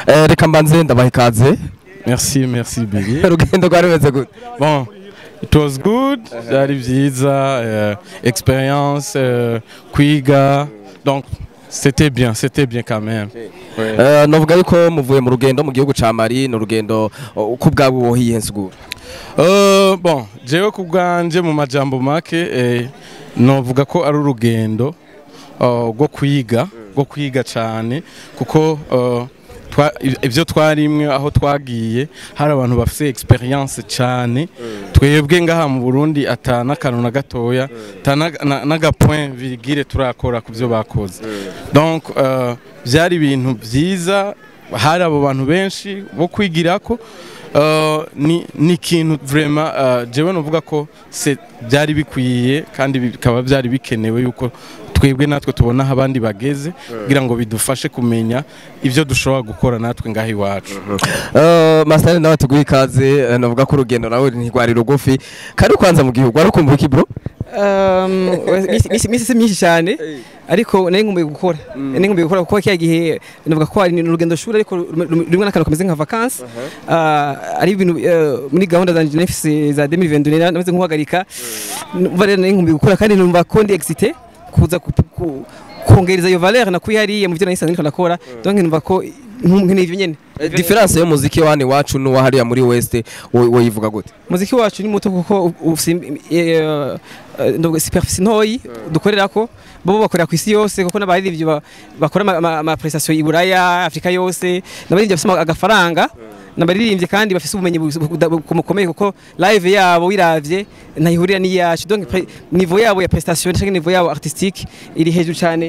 reka mbanze ndabaha ikaze. Merci Billy. Urugendo rwari rumeze gute? Bon, it was good. Byari byiza, expérience, kwiga. Donc c'était bien quand même. Novuga yuko muvuye mu rugendo mu gihugu ca Mali, no rugendo uko bwabo wohiye nsugura. Bon, jewe kubwanje mu majambo make novuga ko ari urugendo go kwiga cyane kuko ivyo twarimwe aho twagiye hari abantu bafite experience cyane twebwe ngaha mu Burundi atana kantu na gatoya naga point virgule turakora ku byo bakoze. Donc byari ibintu byiza, hari abo bantu benshi bo kwigirako. Ni ikintu vraiment jewe novuga ko byari bikwiye kandi bikaba byari bikenewe yuko twebwe natwe tubona abandi bageze kugira ngo bidufashe kumenya ivyo dushobora gukora natwe ngaho iwacu. Master nawe tuguye ikaze, novuga ko urugendo nawe ntigwari rugufi kandi kwanza mu gihugu ari kumva iki bro? Misi myinshi cyane ariko nari nkumbuye gukora kuko kiya gihe novuga ko ari urugendo shuri ariko rimwe nakano kameze nka vacances ari ibintu muri gahunda zanje nefise za 2022 namaze nkuhagarika rero nari nkumbuye gukora kandi numva ko ndi excité kuza kongereza iyo valeur nakuye hariye mu byo nahisanzwe niko nakora. Donc numva ko nk'ivyo nyene difference yo muziki wani wacu no hariya muri West woyivuga gute? Muziki wacu ni muto kuko superficie ntoyi dukorerako bo bakorera ku isi yose kuko n'abarivyo bakora ama prestation i Buraya Afrika yose n'abarivyo bafite agafaranga n'abarivyo kandi bafite ubumenyi bukomeye kuko live yabo wiravye ntayihurira ni yacu. Donc niveau yabo ya prestation cyangwa niveau yabo artistique iri hejuru cyane,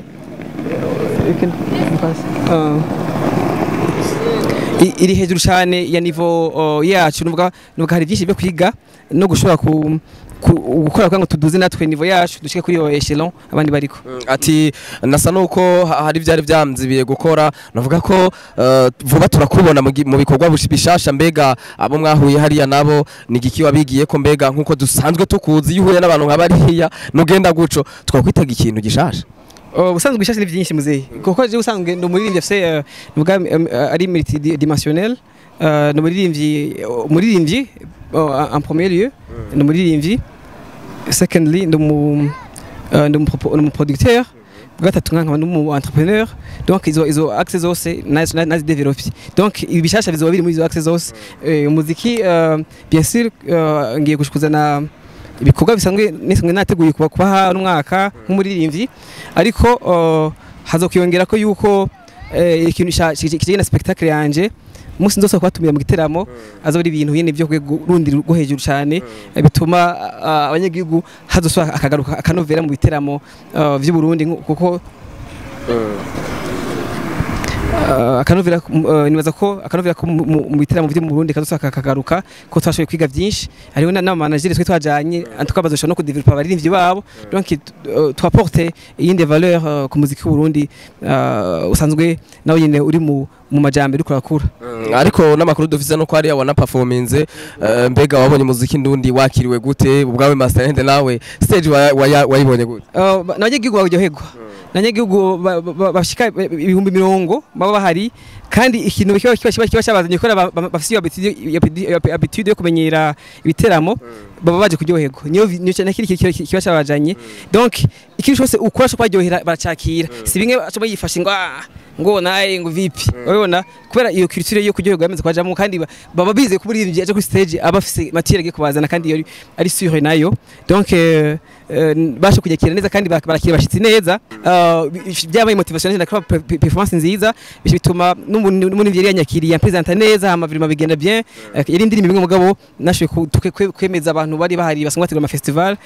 iri hejuru cyane ya niveau yacu. Nuvuga hari byinshi byo kwiga no gushobora gukora kwa ngo tuduze natwe niveau yacu dushike kuri yo echelon abandi bariko. Ati nasa nuko hari byari byamzibiye gukora, navuga ko vuba turakubona mu bikorwa bishasha. Mbega abo mwahuye hariya nabo ni giki wabigiye ko? Mbega nkuko dusanzwe tukuzi yuhuye n'abantu nk'abariya nugenda guco twakwitaga ikintu gishasha? Ubusanzwe bishasha ni byinshi muzehe kuko je usanzwe ndo muririmbyi afise nuvuga ari multidimensionnel, no muririmbyi en premier lieu, no muririmbyi, secondly ndo mu producteur, gatatu nk'abantu mu entrepreneur. Donc izo access zose nazi develop. Donc ibishasha bizoba biri muri izo access zose. Umuziki bien sûr ngiye gushikuzana ibikorwa bisanzwe nisangwe nateguye kuba umwaka nk'umuririmbyi, ariko hazokiyongera ko yuko ikintu kijyana spectacle yanje musi nzose kwatumira mu giteramo azobiri ibintu yene byo rundi rwo hejuru cyane bituma abanyagihugu hazoswa akagaruka akanovera mu biteramo by'u Burundi kuko akanovera nibaza ko akanovera mu biteramo byo mu Burundi kazosaka akagaruka ko twashoboye kwiga byinshi. Hariho na manager twe twajanye antukabazo no kudevelopa abaririmbyi babo. Donc twaporte iyindi valeur ku muziki w'u Burundi usanzwe nawe nyene uri mu majambere urakura. Ariko n'amakuru dufise no ko ari wana performance. Mbega wabonye muziki ndundi wakiriwe gute? Ubwawe Master Hand nawe stage wayibonye gute? Nagiye waryoherwa nanyagihugu bashika 100,000 baba bahari kandi ikintu kiba cyabazanye ko bafite habitude yo kumenyera ibiteramo baba baje kuryoherwa niyo nakiri kiba cyabajanye. Donc ikintu cyose ukora cyo kwaryohera baracakira, si bimwe aco bayifashe ngo naye ngo vipi urabona kubera iyo culture yo kuryoherwa yameze kwajamo kandi baba bize kuburirimbye aje kuri stage abafise matière agiye kubazana kandi ari sûr nayo. Donc basho kujyakira neza kandi barakira bashitsi neza, byabaye motivation na performance nziza bituma n'umuntu yari yanyakiriye presenta neza amavirima bigenda bien. Yari indirimbo imwe mugabo nashoye kwemeza abantu bari bahari basangwa bategura ama festival.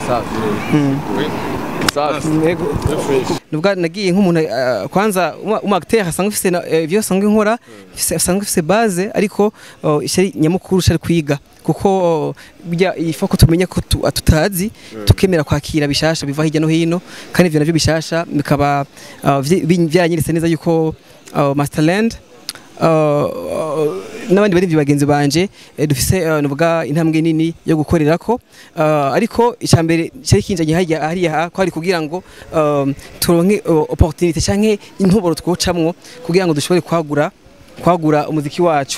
Nuvuga nagiye nk'umuntu kwanza acteur asanga ufise ivyo asanga nkora asanga ufise base, ariko ishari nyamukuru shari kwiga kuko bijya ifoko tumenya ko tutazi tukemera kwakira bishasha biva hirya no hino, kandi ivyo navyo bishasha bikaba byanyeretse neza yuko Masterland n'abandi bari bagenzi banje dufise nuvuga intambwe nini yo gukorerako, ariko icambere cyari kinjanye hariya ko ari kugira ngo turonke opportunité canke intoboro twocamwo kugira ngo dushobore kwagura kwagura umuziki wacu.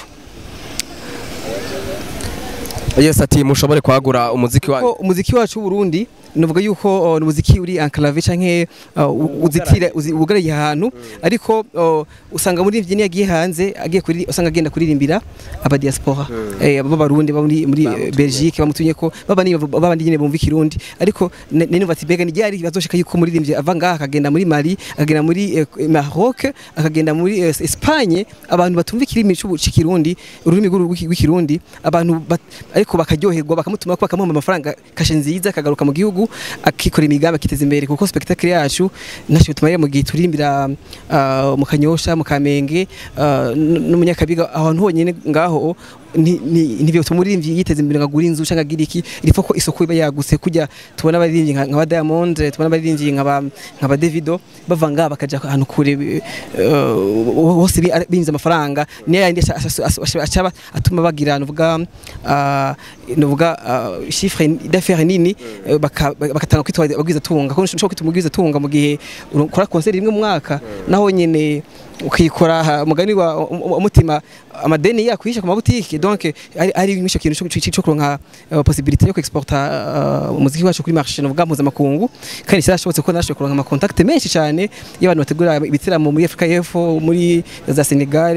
Yes, ati mushobore kwagura umuziki wanyu. Umuziki wacu w'Uburundi nuvuga yuko umuziki uri enclave canke uzitira ugaraye ahantu, ariko usanga muri imvyini yagiye hanze agiye kuri usanga agenda kuririmbira aba diaspora b'abarundi muri Belgique bamutunye ko babandi nyene bumva ikirundi, ariko nenumva ati bega nijyari bazoshika yuko muririmbye ava ngaha akagenda muri Mali, akagenda muri Maroc, akagenda muri Espagne, abantu batumva ikirimi cy'ikirundi, ururimi rw'ikirundi, abantu ariko bakaryoherwa bakamutuma ko bakamuha amafaranga kashe nziza akagaruka mu gihugu akikora imigambi akiteza imbere, kuko spectacle yacu nasho tumaye mu gihe turimbira mu Kanyosha mu Kamenge n'umunyakabiga ahantu honyene ngaho nibyo tumuririmvye yiteze imbere ngagura inzu cyangwa giriki irifo ko isoko iba yagutse kujya tubona abaririmbyi nka Diamond, tubona abaririmbyi nka Davido bavanga bakaja ahantu kure hose binze amafaranga niyo yandi ashaba atuma bagira nuvuga chiffre d'affaires nini bakatanga kwitwa bagwiza tunga ko nshobora kwitumugiza tunga mu gihe ukora concert rimwe mu mwaka naho nyene ukikora mugani wa umutima amadeni yakwisha ku mabutike, donc ari imisho kintu cyo kuronka possibilité yo exporta umuziki wacu kuri marché nuvuga mpuzamakungu, kandi cyashobotse ko nashoboye kuronka ama contact menshi cyane y'abantu bategura ibitaramo muri Afrika y'Epfo, muri za Senegal,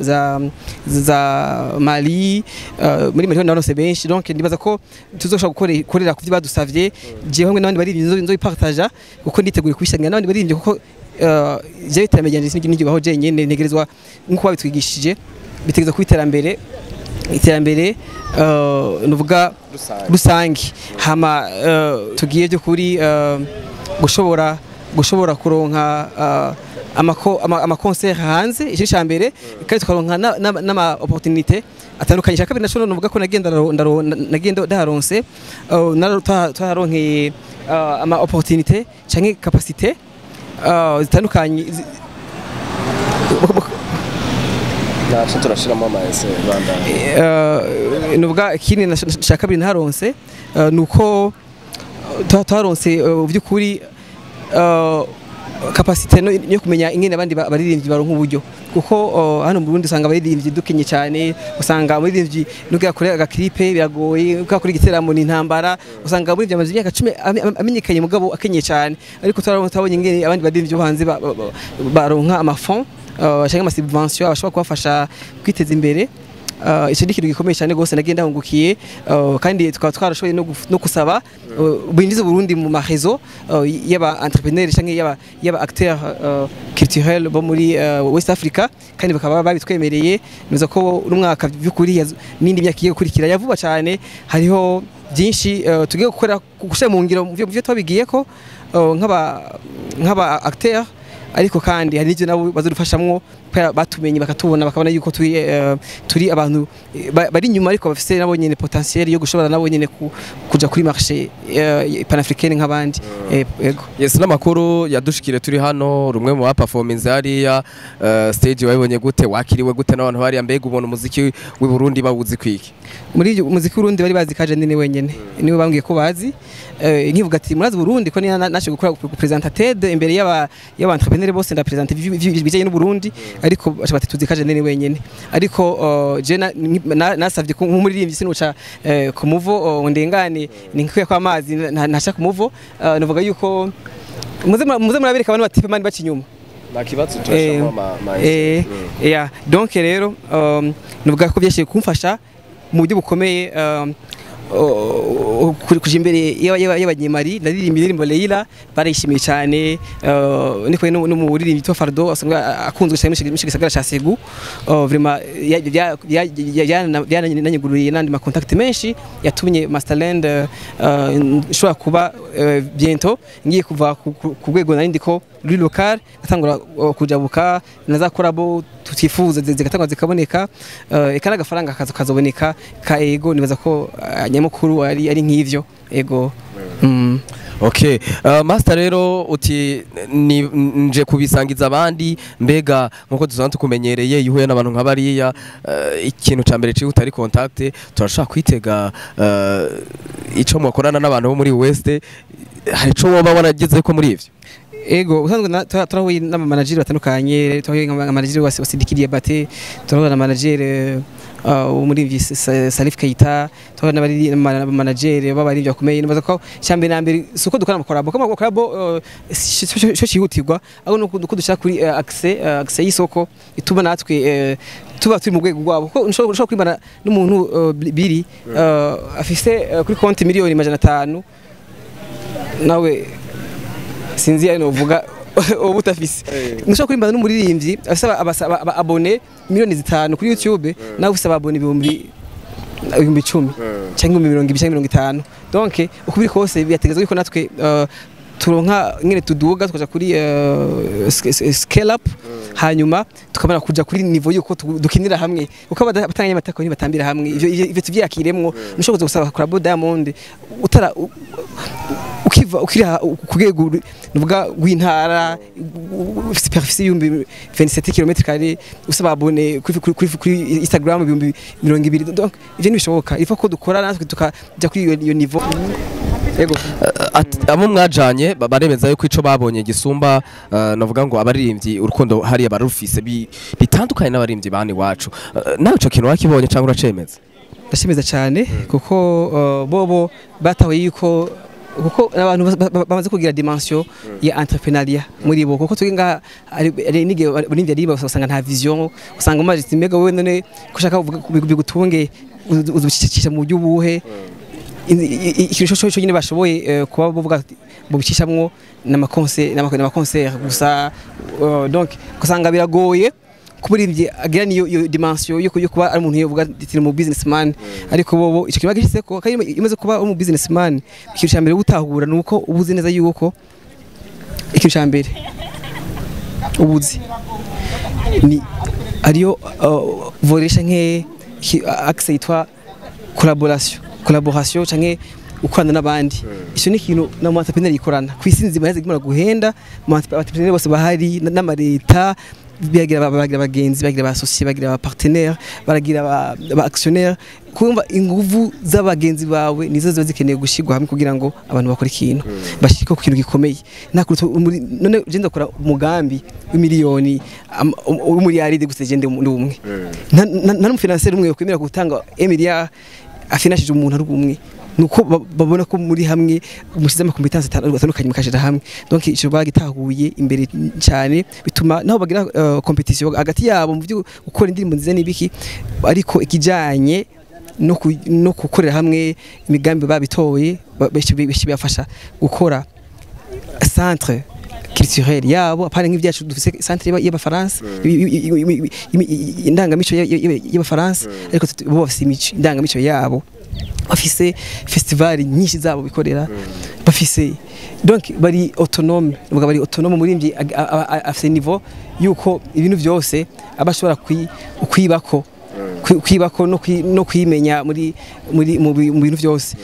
za Mali, muri Mali nanone benshi, donc ndibaza ko tuzoshobora gukorera kuvyo badusavye je hamwe n'abandi bari nzo bipartager kuko nditeguye kubishanya n'abandi bari kuko je bitamejanje sinigi baho je nyene ntegerezwa nkuko babitwigishije bitegeza ku iterambere nuvuga rusangi hama tugiye byo kuri gushobora kuronka ama concert hanze ico cyambere, kandi tukaronka n'ama opportunité atandukanye. Cyakabiri nashobora nuvuga ko nagenda daronse twaronkeye ama opportunité canke capacité zitandukanye naco turashiramo amaese Rwanda. Nuvuga ikindi nashakabiri ntaronse nuko twaronse by'ukuri capacité yo kumenya ingene abandi baririmbyi baronka uburyo, kuko hano mu Burundi usanga baririmbyi dukenye cyane, usanga baririmbyi nuko yakorera agaklipe biragoye, uko akora igiteramo n'intambara, usanga baririmbyi amaze imyaka 10 amenyekanye mugabo akenye cyane, ariko turabonye ingene abandi baririmbyi hanze baronka amafond cyangwa ama subvention abashobora kubafasha kwiteza imbere. Icyo ni kintu gikomeye cyane gose nagenda hungukiye, kandi tukaba twarashoboye no kusaba binjiza Burundi mu marezo y'aba entrepreneurs cyangwa y'aba acteurs culturels bo muri West Africa, kandi bakaba babitwemereye neza ko n'umwaka by'ukuri n'indi myaka igiye gukurikira yavuba cyane. Hariho byinshi tugiye gukora gushira mu ngiro byo twabigiye ko nk'aba acteurs, ariko kandi hari n'ibyo nabo bazadufashamwo batumenye bakatubona bakabona yuko turi abantu bari nyuma, ariko bafite nabo nyene potentiel yo gushobora nabo nyene kuja kuri marché panafricaine nk'abandi. Yego, yes, n'amakuru yadushikire turi hano rumwe mu performance hariya stage wabonye gute, wakiriwe gute n'abantu bari mbega ubona umuziki w'i Burundi bawuzi kwiki? Muri umuziki w'Urundi bari bazi kaje nini wenyene niwe bambwiye ko bazi, nkivuga ati murazi Burundi ko nashe gukora presenter TED imbere y'aba entrepreneurs bose nda presenter bijanye n'u Burundi, ariko bashobora tuzi kaje nini wenyene, ariko je nasavye ko nk'umuririmbyi sinuca ku muvo ndengane ninkuye kwa amazi nasha ku muvo, navuga yuko muze murabereka abantu batipe mani bacinyuma nakibatse turashamo yeah, donc rero navuga ko byashiye kumfasha mu buryo bukomeye kuja imbere y'abanyemari naririmbye indirimbo Leila barishimiye cyane, niko no mu buririmbyi to Fardo asanga akunzwe cyane mu gisagara ca Segu, vraiment yananyegururiye nandi ma contact menshi yatumye Masterland shobora kuba bientôt ngiye kuva ku rwego nari ndiko ruri local atangura kujabuka nazakorabo tutifuza zigatangwa zikaboneka, ekana gafaranga kazoboneka ka ego nibaza ko nyamukuru ari nk'ivyo ego. Okay, Master rero uti nje kubisangiza abandi, mbega nkuko dusanzwe tukumenyereye ihuye n'abantu nk'abariya, ikintu ca mbere cyo utari contact turashaka kwitega ico mukorana n'abantu bo muri West, hari ico woba waragize ko muri ivyo? ego usanzwe turahuye n'ama manager batandukanye, turahuye n'ama manager wa Sidiki Diabate, turahuye na manager umurivyi Salif Keita, turahuye n'abari manager b'abarivyi bakomeye. Nibaza ko cyambe na mbere suko dukora amakorabo kama amakorabo cyo cihutirwa aho nuko dushaka kuri access y'isoko ituma natwe tuba turi mu rwego rwabo ko nshobora kwimana n'umuntu biri afise kuri konti miliyoni 500 nawe sinzi ari novuga ubutafise nshobora kwimana n'umuririmbyi afise abone miliyoni 5 kuri YouTube nawe ufise abone ibihumbi 10 cyangwa 20 donc uko biri kose byategezwe ko natwe turonka ngene tuduga tukaja kuri scale up hanyuma tukabana kuja kuri niveau yuko dukinira hamwe uko batanganye amatako ni batambira hamwe ivyo tuvyakiremwo nushoboza gusaba kuri Diamond utara ukira kugego nuvuga gw'intara superficie yumbi 27 km² usaba abone kuri Instagram 200 donc ivyo nibishoboka ifa ko dukora natwe tukaja kuri iyo niveau. Ego abo mwajanye baremeza yuko ico babonye gisumba navuga ngo abaririmbyi urukundo hari abarufise bitandukanye n'abaririmbyi bani wacu nawe ico kintu wakibonye cyangwa uracemeza? Ndashimeza cyane kuko bobo batawe yuko kuko abantu bamaze kugira dimension ya entrepreneuria muri bo kuko tuginga ari nige baririmbyi ari basanga nta vision usanga umaje mega wewe none kushaka bigutunge uzucisha mu by'ubuhe ikintu cyo nyine bashoboye kuba bavuga bubicishamwo n'amakonser gusa donc kusanga biragoye kuburimbye agira niyo dimension yo kuba ari umuntu yovuga ati mu businessman ariko bobo ico kiba gishise ko kandi imaze kuba mu businessman ikintu cyambere gutahura nuko ubuzi neza yuko ikintu cyambere ubuzi ni ariyo voresha nke access yitwa collaboration canke ukorana n'abandi ico ni kintu na mu entrepreneur yikorana kwisinzi baze gimara guhenda mu entrepreneur bose bahari n'amareta bagira abagenzi bagira abasosiye bagira abapartenaire baragira aba actionnaire kumva inguvu z'abagenzi bawe nizo ziba zikeneye gushigwa hamwe kugira ngo abantu bakore ikintu bashike ku kintu gikomeye none je ndakora umugambi w'imiliyoni w'umiliyaride gusa je ndi umwe nta n'umufinansier umwe yokwemera gutanga 1 miliyari afinashije umuntu ari umwe nuko babona ko muri hamwe umushize amakompetence atandukanye mukashira hamwe donc ico bagitahuye imbere cyane bituma naho bagira competition hagati yabo mu byo gukora indirimbo nziza nibiki ariko ikijanye no gukorera hamwe imigambi babitoye bafasha gukora centre culturel yabo apana nk'ivyacu dufise centre y'abafaransa indangamico y'abafaransa ariko bo bafise imico indangamico yabo bafise festival nyinshi zabo bikorera bafise donc bari autonome ubwo bari autonome muri afise niveau yuko ibintu byose abashobora kwibako no kwimenya mu bintu byose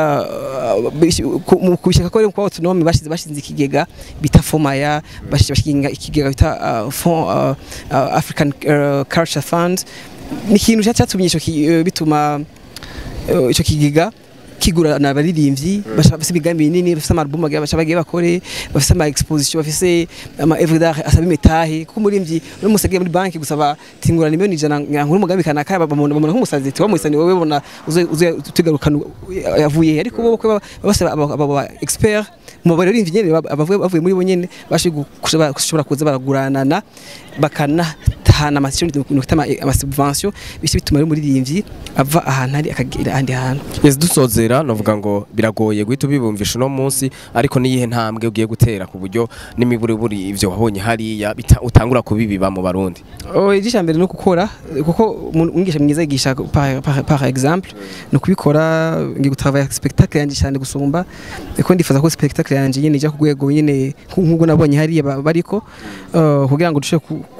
kubishaka ko kwa autonome bashinze ikigega bita Fomaya bashinga ikigega bita Fond African Culture Fund ni ikintu cyatumye bituma ico kigega kigura n'abaririmbyi bafise ibigambi binini bafise album bagiye bakore bafise ama exposition bafise ama œuvre d'art asabi metahe kuko umuririmbyi no musege muri banki gusaba tingurana miliyoni 100 nkuru umugambi kanaka babona nk'umusazi tiwa muisani wowe bona uze tugarukana yavuye ariko bo bose aba expert mu baririmbyi nyene bavuye muri bo nyene bashobora kuza baraguranana bakana tahana ama subvention bisi bituma muri rimvyi ava ahantu ari akagera andi hantu. Yes dusozera novuga ngo biragoye guhita ubibumvisha no munsi ariko niyihe ntambwe ugiye gutera ku buryo n'imiburiburi ivyo wabonye hariya utangura kubibiba mu Barundi. Igishambere no gukora kuko umwigisha mwiza yigisha par exemple no kubikora ngi gutravaya spectacle yanje cyane gusumba eko ndifuza ko spectacle yanje nyene ija kugwego nyene nk'ubwo nabonye hariya bariko kugira ngo dushe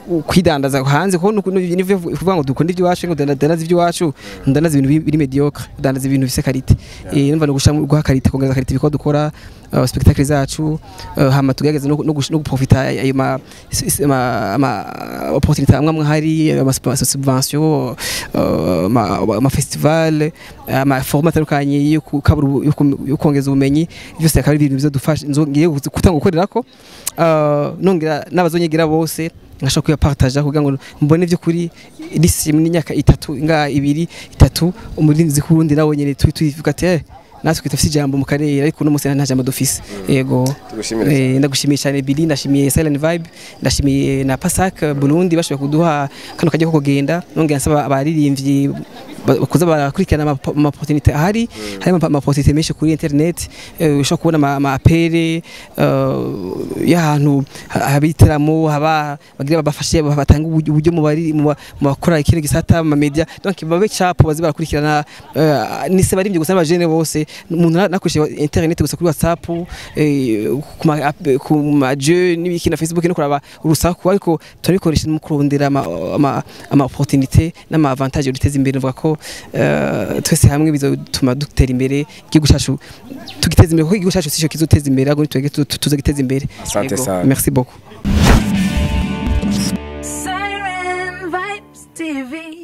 kwidandaza hanze ko n'ivyo kuvuga ngo dukunda iby'iwacu ngo dandaza iby'iwacu ndandaza ibintu biri mediocre dandaza ibintu bise qualité numva no guha qualité kongeza qualité biko dukora spectacle zacu hama tugerageza no guprofita ayo ma opportunité amwe hari ama subvention ama festival ama format atandukanye yo kongeza ubumenyi byose akaba ibintu bizodufasha ngiye gutanga gukorerako nongera n'abazonyegira bose ngashaka kuyapartager kugira ngo mbone byo kuri lisi y'imyaka 3 nga 2 3 umurinzi kurundi nawo nyene twivuga ati natwe twitafise ijambo mu karere ariko no musena nta jambo dufise yego ndagushimiye cyane Billy ndashimiye Silent Vibe ndashimiye na Pasak Burundi bashoboye kuduha kano kajya ko kugenda nongera nsaba abaririmbyi kuza barakurikirana ama opportunité hari ama opportunité menshi kuri internet ushobora kubona ama appel y'ahantu habiteramo haba bagira babafashe batanga uburyo mu bari mu bakora ikindi gisata ama media donc babe chapo bazi barakurikirana nise barimbye gusa abajene bose umuntu nakoresheje internet gusa kuri WhatsApp ku ma jeu n'ibiki na Facebook no kuraba urusaku ariko turabikoresha mu kurondera ama opportunité n'ama avantage duteza imbere vuga ko twese hamwe bizotuma dutera imbere igihugu cyacu tugiteza imbere kuko igihugu cyacu sico kizoteza imbere ahubwo tuze giteza imbere. Merci beaucoup.